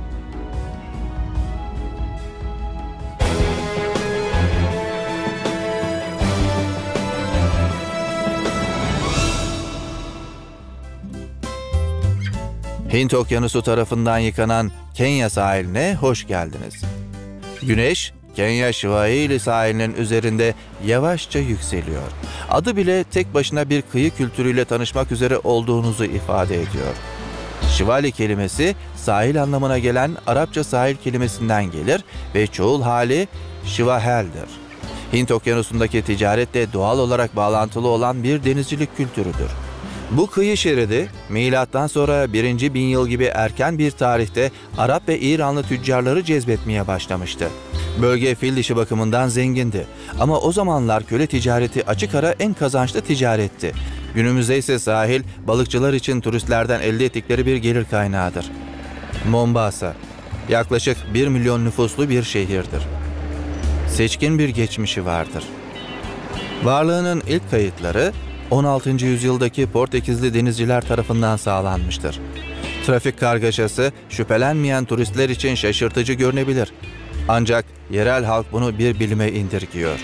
Hint Okyanusu tarafından yıkanan Kenya sahiline hoş geldiniz. Güneş, Kenya Swahili sahilinin üzerinde yavaşça yükseliyor. Adı bile tek başına bir kıyı kültürüyle tanışmak üzere olduğunuzu ifade ediyor. Swahili kelimesi sahil anlamına gelen Arapça sahil kelimesinden gelir ve çoğul hali Shivahel'dir. Hint Okyanusu'ndaki ticaretle doğal olarak bağlantılı olan bir denizcilik kültürüdür. Bu kıyı şeridi, milattan sonra 1. bin yıl gibi erken bir tarihte Arap ve İranlı tüccarları cezbetmeye başlamıştı. Bölge fil dişi bakımından zengindi ama o zamanlar köle ticareti açık ara en kazançlı ticaretti. Günümüzde ise sahil, balıkçılar için turistlerden elde ettikleri bir gelir kaynağıdır. Mombasa, yaklaşık 1 milyon nüfuslu bir şehirdir. Seçkin bir geçmişi vardır. Varlığının ilk kayıtları, 16. yüzyıldaki Portekizli denizciler tarafından sağlanmıştır. Trafik kargaşası şüphelenmeyen turistler için şaşırtıcı görünebilir. Ancak yerel halk bunu bir bilime indirgiyor.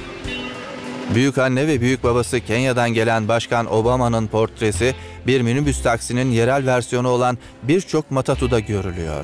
Büyükanne ve büyükbabası Kenya'dan gelen Başkan Obama'nın portresi bir minibüs taksinin yerel versiyonu olan birçok matatuda görülüyor.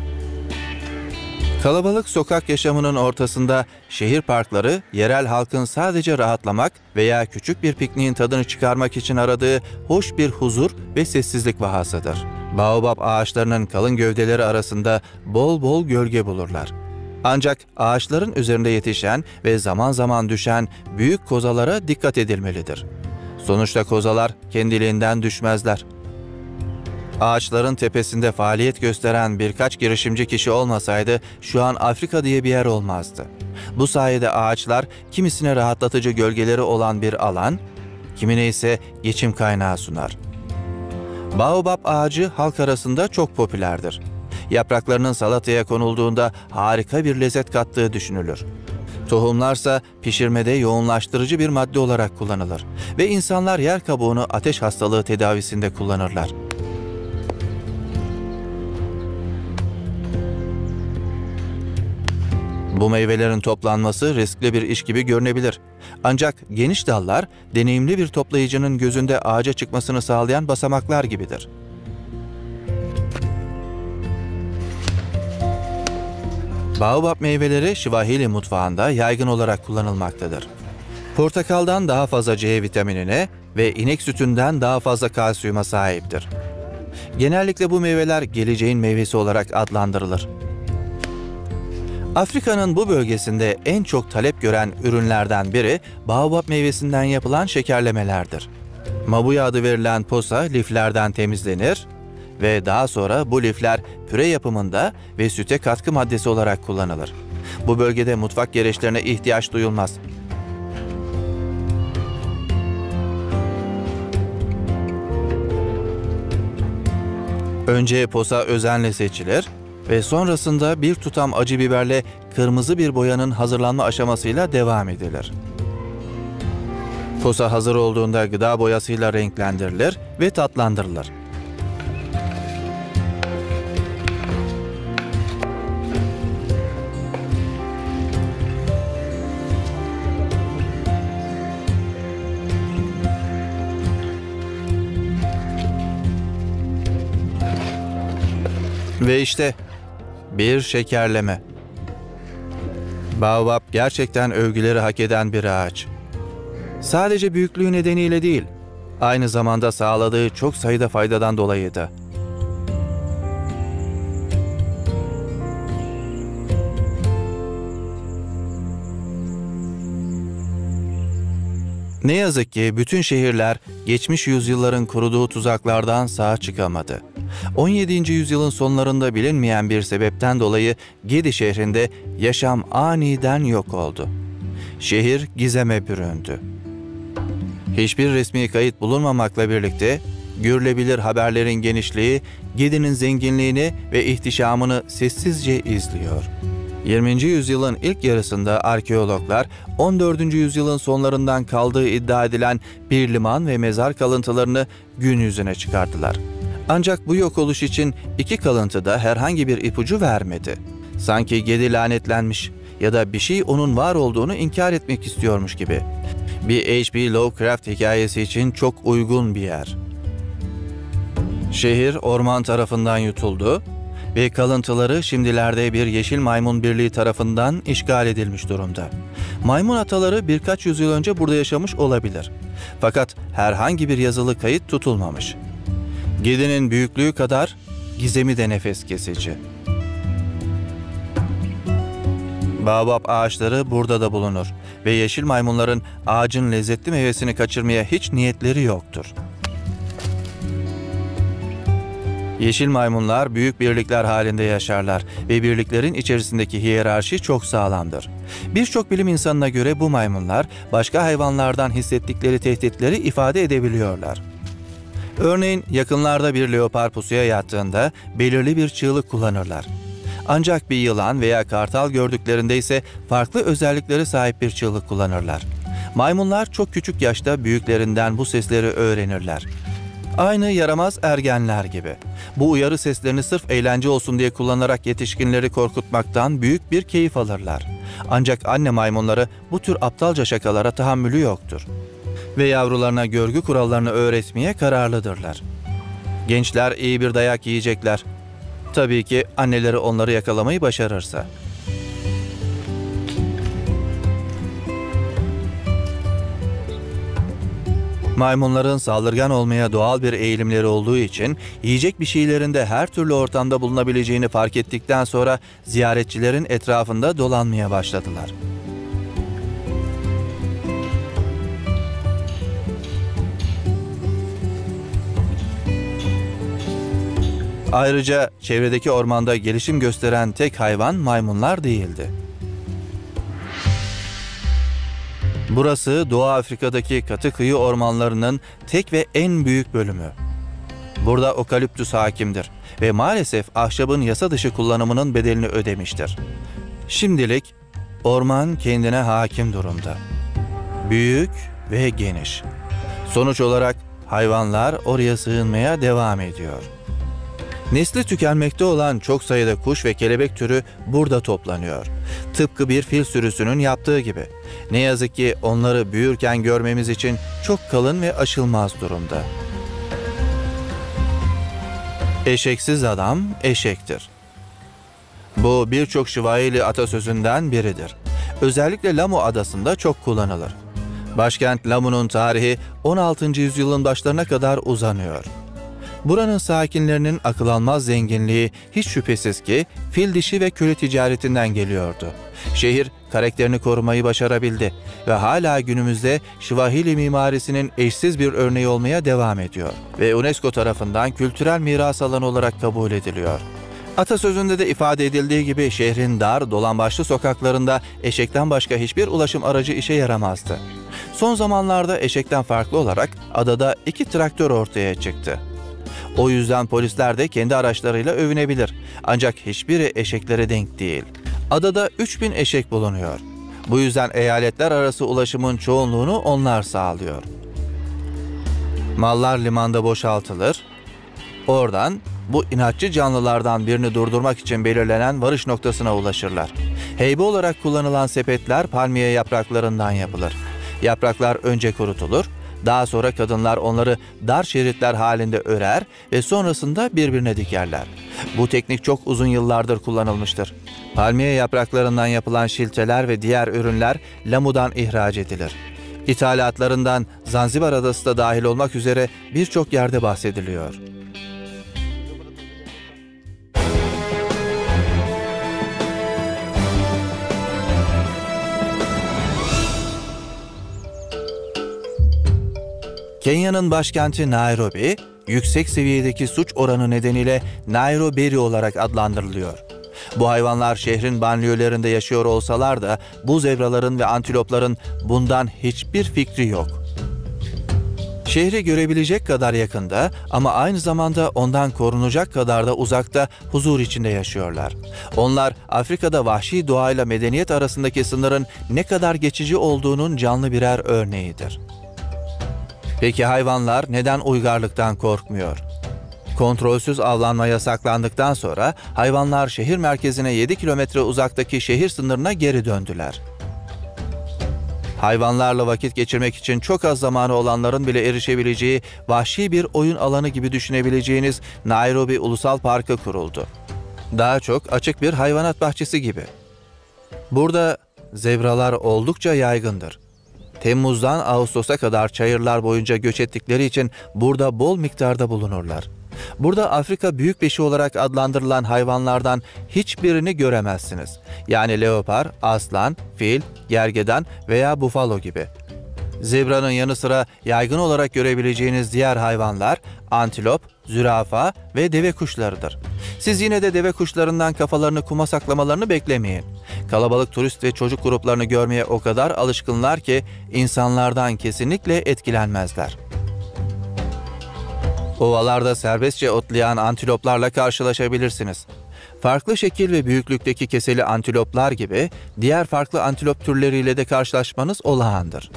Kalabalık sokak yaşamının ortasında şehir parkları, yerel halkın sadece rahatlamak veya küçük bir pikniğin tadını çıkarmak için aradığı hoş bir huzur ve sessizlik vahasıdır. Baobab ağaçlarının kalın gövdeleri arasında bol bol gölge bulurlar. Ancak ağaçların üzerinde yetişen ve zaman zaman düşen büyük kozalara dikkat edilmelidir. Sonuçta kozalar kendiliğinden düşmezler. Ağaçların tepesinde faaliyet gösteren birkaç girişimci kişi olmasaydı şu an Afrika diye bir yer olmazdı. Bu sayede ağaçlar kimisine rahatlatıcı gölgeleri olan bir alan, kimine ise geçim kaynağı sunar. Baobab ağacı halk arasında çok popülerdir. Yapraklarının salataya konulduğunda harika bir lezzet kattığı düşünülür. Tohumlarsa pişirmede yoğunlaştırıcı bir madde olarak kullanılır ve insanlar yer kabuğunu ateş hastalığı tedavisinde kullanırlar. Bu meyvelerin toplanması riskli bir iş gibi görünebilir. Ancak geniş dallar, deneyimli bir toplayıcının gözünde ağaca çıkmasını sağlayan basamaklar gibidir. Baobab meyveleri Swahili mutfağında yaygın olarak kullanılmaktadır. Portakaldan daha fazla C vitaminine ve inek sütünden daha fazla kalsiyuma sahiptir. Genellikle bu meyveler geleceğin meyvesi olarak adlandırılır. Afrika'nın bu bölgesinde en çok talep gören ürünlerden biri baobab meyvesinden yapılan şekerlemelerdir. Mabuya adı verilen posa liflerden temizlenir ve daha sonra bu lifler püre yapımında ve süte katkı maddesi olarak kullanılır. Bu bölgede mutfak gereçlerine ihtiyaç duyulmaz. Önce posa özenle seçilir ve sonrasında bir tutam acı biberle kırmızı bir boyanın hazırlanma aşamasıyla devam edilir. Posa hazır olduğunda gıda boyasıyla renklendirilir ve tatlandırılır. Ve işte bir şekerleme. Baobab gerçekten övgüleri hak eden bir ağaç. Sadece büyüklüğü nedeniyle değil, aynı zamanda sağladığı çok sayıda faydadan dolayı da. Ne yazık ki bütün şehirler geçmiş yüzyılların kurduğu tuzaklardan sağ çıkamadı. 17. yüzyılın sonlarında bilinmeyen bir sebepten dolayı Gedi şehrinde yaşam aniden yok oldu. Şehir gizeme büründü. Hiçbir resmi kayıt bulunmamakla birlikte görülebilir haberlerin genişliği Gedi'nin zenginliğini ve ihtişamını sessizce izliyor. 20. yüzyılın ilk yarısında arkeologlar 14. yüzyılın sonlarından kaldığı iddia edilen bir liman ve mezar kalıntılarını gün yüzüne çıkarttılar. Ancak bu yok oluş için iki kalıntı da herhangi bir ipucu vermedi. Sanki Gedi lanetlenmiş ya da bir şey onun var olduğunu inkar etmek istiyormuş gibi. Bir H.P. Lovecraft hikayesi için çok uygun bir yer. Şehir orman tarafından yutuldu ve kalıntıları şimdilerde bir yeşil maymun birliği tarafından işgal edilmiş durumda. Maymun ataları birkaç yüzyıl önce burada yaşamış olabilir. Fakat herhangi bir yazılı kayıt tutulmamış. Gedi'nin büyüklüğü kadar gizemi de nefes kesici. Baobab ağaçları burada da bulunur ve yeşil maymunların ağacın lezzetli meyvesini kaçırmaya hiç niyetleri yoktur. Yeşil maymunlar büyük birlikler halinde yaşarlar ve birliklerin içerisindeki hiyerarşi çok sağlamdır. Birçok bilim insanına göre bu maymunlar başka hayvanlardan hissettikleri tehditleri ifade edebiliyorlar. Örneğin yakınlarda bir leopar pusuya yattığında belirli bir çığlık kullanırlar. Ancak bir yılan veya kartal gördüklerinde ise farklı özellikleri sahip bir çığlık kullanırlar. Maymunlar çok küçük yaşta büyüklerinden bu sesleri öğrenirler. Aynı yaramaz ergenler gibi. Bu uyarı seslerini sırf eğlence olsun diye kullanarak yetişkinleri korkutmaktan büyük bir keyif alırlar. Ancak anne maymunları bu tür aptalca şakalara tahammülü yoktur. Ve yavrularına görgü kurallarını öğretmeye kararlıdırlar. Gençler iyi bir dayak yiyecekler. Tabii ki anneleri onları yakalamayı başarırsa. Maymunların saldırgan olmaya doğal bir eğilimleri olduğu için yiyecek bir şeylerin de her türlü ortamda bulunabileceğini fark ettikten sonra ziyaretçilerin etrafında dolanmaya başladılar. Ayrıca çevredeki ormanda gelişim gösteren tek hayvan maymunlar değildi. Burası Doğu Afrika'daki katı kıyı ormanlarının tek ve en büyük bölümü. Burada okaliptüs hakimdir ve maalesef ahşabın yasa dışı kullanımının bedelini ödemiştir. Şimdilik orman kendine hakim durumda. Büyük ve geniş. Sonuç olarak hayvanlar oraya sığınmaya devam ediyor. Nesli tükenmekte olan çok sayıda kuş ve kelebek türü burada toplanıyor. Tıpkı bir fil sürüsünün yaptığı gibi. Ne yazık ki onları büyürken görmemiz için çok kalın ve aşılmaz durumda. Eşeksiz adam eşektir. Bu birçok Swahili atasözünden biridir. Özellikle Lamu adasında çok kullanılır. Başkent Lamu'nun tarihi 16. yüzyılın başlarına kadar uzanıyor. Buranın sakinlerinin akıl almaz zenginliği hiç şüphesiz ki fil dişi ve köle ticaretinden geliyordu. Şehir karakterini korumayı başarabildi ve hala günümüzde Swahili mimarisinin eşsiz bir örneği olmaya devam ediyor ve UNESCO tarafından kültürel miras alanı olarak kabul ediliyor. Atasözünde de ifade edildiği gibi şehrin dar, dolambaçlı sokaklarında eşekten başka hiçbir ulaşım aracı işe yaramazdı. Son zamanlarda eşekten farklı olarak adada 2 traktör ortaya çıktı. O yüzden polisler de kendi araçlarıyla övünebilir. Ancak hiçbiri eşeklere denk değil. Adada 3000 eşek bulunuyor. Bu yüzden eyaletler arası ulaşımın çoğunluğunu onlar sağlıyor. Mallar limanda boşaltılır. Oradan bu inatçı canlılardan birini durdurmak için belirlenen varış noktasına ulaşırlar. Heybe olarak kullanılan sepetler palmiye yapraklarından yapılır. Yapraklar önce kurutulur, daha sonra kadınlar onları dar şeritler halinde örer ve sonrasında birbirine dikerler. Bu teknik çok uzun yıllardır kullanılmıştır. Palmiye yapraklarından yapılan şilteler ve diğer ürünler Lamu'dan ihraç edilir. İthalatlarından Zanzibar Adası da dahil olmak üzere birçok yerde bahsediliyor. Kenya'nın başkenti Nairobi, yüksek seviyedeki suç oranı nedeniyle Nairoberi olarak adlandırılıyor. Bu hayvanlar şehrin banliyölerinde yaşıyor olsalar da bu zebraların ve antilopların bundan hiçbir fikri yok. Şehri görebilecek kadar yakında ama aynı zamanda ondan korunacak kadar da uzakta huzur içinde yaşıyorlar. Onlar Afrika'da vahşi doğayla medeniyet arasındaki sınırın ne kadar geçici olduğunun canlı birer örneğidir. Peki hayvanlar neden uygarlıktan korkmuyor? Kontrolsüz avlanma yasaklandıktan sonra hayvanlar şehir merkezine 7 kilometre uzaktaki şehir sınırına geri döndüler. Hayvanlarla vakit geçirmek için çok az zamanı olanların bile erişebileceği vahşi bir oyun alanı gibi düşünebileceğiniz Nairobi Ulusal Parkı kuruldu. Daha çok açık bir hayvanat bahçesi gibi. Burada zebralar oldukça yaygındır. Temmuz'dan Ağustos'a kadar çayırlar boyunca göç ettikleri için burada bol miktarda bulunurlar. Burada Afrika büyükbeşi olarak adlandırılan hayvanlardan hiçbirini göremezsiniz. Yani leopar, aslan, fil, gergedan veya bufalo gibi. Zebranın yanı sıra yaygın olarak görebileceğiniz diğer hayvanlar antilop, zürafa ve deve kuşlarıdır. Siz yine de deve kuşlarından kafalarını kuma saklamalarını beklemeyin. Kalabalık turist ve çocuk gruplarını görmeye o kadar alışkınlar ki insanlardan kesinlikle etkilenmezler. Ovalarda serbestçe otlayan antiloplarla karşılaşabilirsiniz. Farklı şekil ve büyüklükteki keseli antiloplar gibi diğer farklı antilop türleriyle de karşılaşmanız olağandır.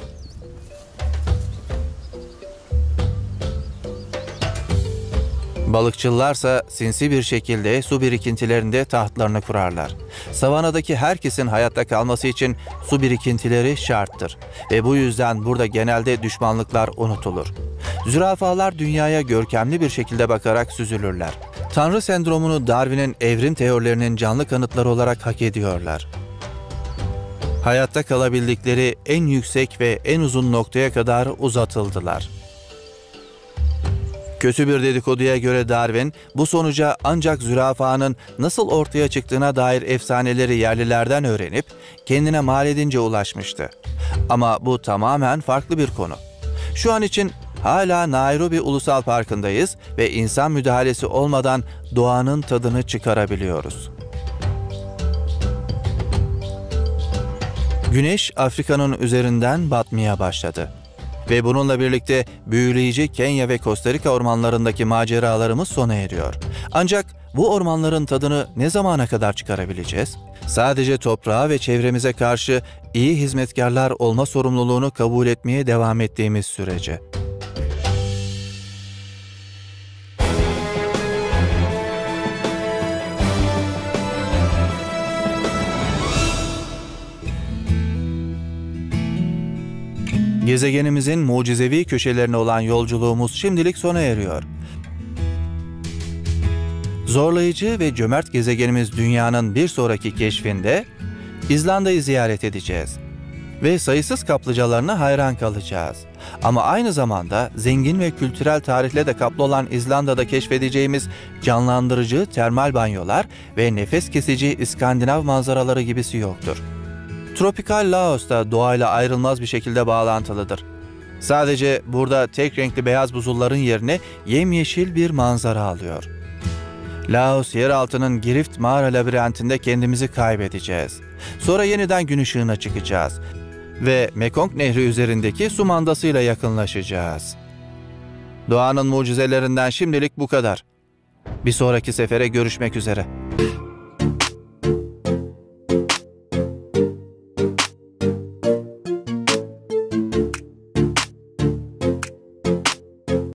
Balıkçılarsa sinsi bir şekilde su birikintilerinde tahtlarını kurarlar. Savanadaki herkesin hayatta kalması için su birikintileri şarttır ve bu yüzden burada genelde düşmanlıklar unutulur. Zürafalar dünyaya görkemli bir şekilde bakarak süzülürler. Tanrı sendromunu Darwin'in evrim teorilerinin canlı kanıtları olarak hak ediyorlar. Hayatta kalabildikleri en yüksek ve en uzun noktaya kadar uzatıldılar. Kötü bir dedikoduya göre Darwin, bu sonuca ancak zürafanın nasıl ortaya çıktığına dair efsaneleri yerlilerden öğrenip kendine mal edince ulaşmıştı. Ama bu tamamen farklı bir konu. Şu an için hala Nairobi Ulusal Parkı'ndayız ve insan müdahalesi olmadan doğanın tadını çıkarabiliyoruz. Güneş Afrika'nın üzerinden batmaya başladı. Ve bununla birlikte büyüleyici Kenya ve Costa Rica ormanlarındaki maceralarımız sona eriyor. Ancak bu ormanların tadını ne zamana kadar çıkarabileceğiz? Sadece toprağa ve çevremize karşı iyi hizmetkarlar olma sorumluluğunu kabul etmeye devam ettiğimiz sürece. Gezegenimizin mucizevi köşelerine olan yolculuğumuz şimdilik sona eriyor. Zorlayıcı ve cömert gezegenimiz Dünya'nın bir sonraki keşfinde İzlanda'yı ziyaret edeceğiz ve sayısız kaplıcalarına hayran kalacağız. Ama aynı zamanda zengin ve kültürel tarihle de kaplı olan İzlanda'da keşfedeceğimiz canlandırıcı termal banyolar ve nefes kesici İskandinav manzaraları gibisi yoktur. Tropikal Laos da doğayla ayrılmaz bir şekilde bağlantılıdır. Sadece burada tek renkli beyaz buzulların yerine yemyeşil bir manzara alıyor. Laos yeraltının Girift mağara labirentinde kendimizi kaybedeceğiz. Sonra yeniden gün ışığına çıkacağız ve Mekong Nehri üzerindeki su mandasıyla yakınlaşacağız. Doğanın mucizelerinden şimdilik bu kadar. Bir sonraki sefere görüşmek üzere.